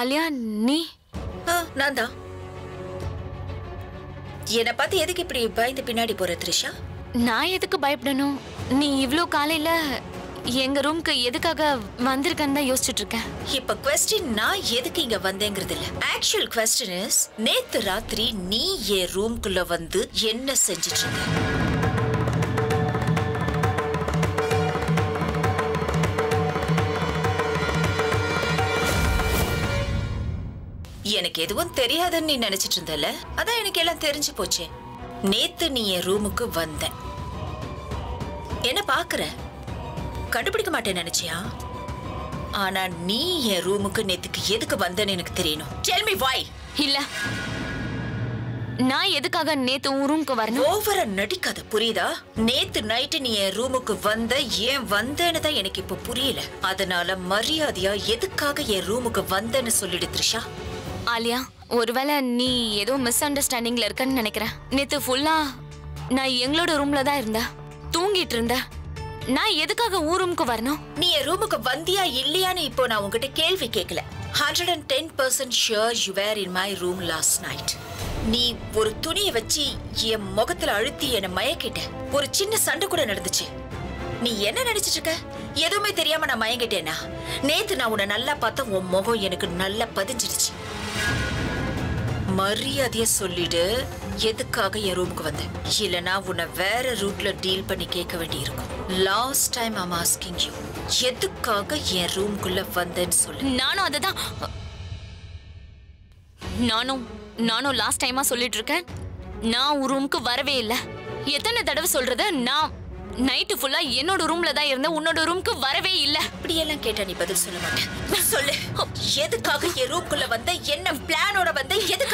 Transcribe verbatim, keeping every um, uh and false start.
ஆலியா நீ? நான் தான். என்ன பார்த்து எதுக்கு இப்படி பயந்து பின்னாடி போற த்ரிஷா? நான் எதுக்கு பயப்படணும்? நீ இவ்ளோ காலையில எங்க ரூம்க்கு எதுக்காக வந்திருக்கன்னு தான் யோசிச்சுட்டு இருக்கேன். இப்ப क्वेश्चन நான் எதுக்கு இங்க வந்தேங்கிறது இல்ல. ஆக்சுவல் क्वेश्चन இஸ் நேத்து ராத்திரி நீ என் ரூம்க்குள்ள வந்து என்ன செஞ்சிட்டு இருக்க? எனக்கு எதுவும் தெரியாதுன்னு நீ நினைச்சிட்டு இருந்தல, அதான் எனக்கு எல்லாம் தெரிஞ்சு போச்சே. நேத்து நீ என் ரூமுக்கு வந்த, என்ன பாக்குற? கண்டுபிடிக்க மாட்டேன்னு நினைச்சியா? ஆனா நீ என் ரூமுக்கு நேத்துக்கு எதுக்கு வந்தன்னு எனக்கு தெரியணும். Tell me why. இல்ல, நான் எதுக்காக நேத்து உன் ரூமுக்கு வரணும்? ஓவரா நடிக்காத, புரியுதா? நேத்து நைட்டு நீ என் ரூமுக்கு வந்த, ஏன் வந்தேன்னு தான் எனக்கு இப்ப புரியல. அதனால மரியாதையா எதுக்காக என் ரூமுக்கு வந்தேன்னு சொல்லிடு த்ரிஷா. ஆலியா, ஒருவேளை நீ ஏதோ மிஸ் அண்டர்ஸ்டாண்டிங்ல இருக்கன்னு நினைக்கிறேன். நேத்து ஃபுல்லா நான் எங்களோட ரூம்ல தான் இருந்தேன், தூங்கிட்டு இருந்தேன். நான் எதுக்காக ஊர் ரூமுக்கு வரணும்? நீ என் ரூமுக்கு வந்தியா இல்லையான்னு இப்போ நான் உங்ககிட்ட கேள்வி கேட்கல. Hundred and ten percent sure you were in my room last night. நீ ஒரு துணியை வச்சு என் முகத்துல அழுத்தி என்னை மயக்கிட்ட. ஒரு சின்ன சண்டை கூட நடந்துச்சு. நீ என்ன நினைச்சிட்டு இருக்க? எதுவுமே தெரியாம நான் மயங்கிட்டேனா? நேத்து நான் உன்னை நல்லா பார்த்தா உன் முகம் எனக்கு நல்லா பதிஞ்சிடுச்சு. மரியாதையா சொல்லிடு, எதுக்காக என் ரூமுக்கு வந்த? இல்லனா உன்னை வேற ரூட்ல டீல் பண்ணி கேட்க வேண்டி இருக்கும். Last time I'm asking you, எதுக்காக என் ரூமுக்குள்ள வந்தேன்னு சொல்லு. நானும் அததான் நானும் நானும் லாஸ்ட் டைமா சொல்லிட்டு இருக்கேன். நான் உன் ரூமுக்கு வரவே இல்லை. எத்தனை தடவை சொல்றது? நான் நைட்டு ஃபுல்லா என்னோட ரூம்ல தான் இருந்தேன், உன்னோட ரூமுக்கு வரவே இல்ல. இப்படி எல்லாம் கேட்டா நீ பதில் சொல்ல மாட்டேன். சொல்லு, எதுக்காக என் ரூமுக்குள்ள வந்த? என்ன பிளானோட வந்த? எதுக்காக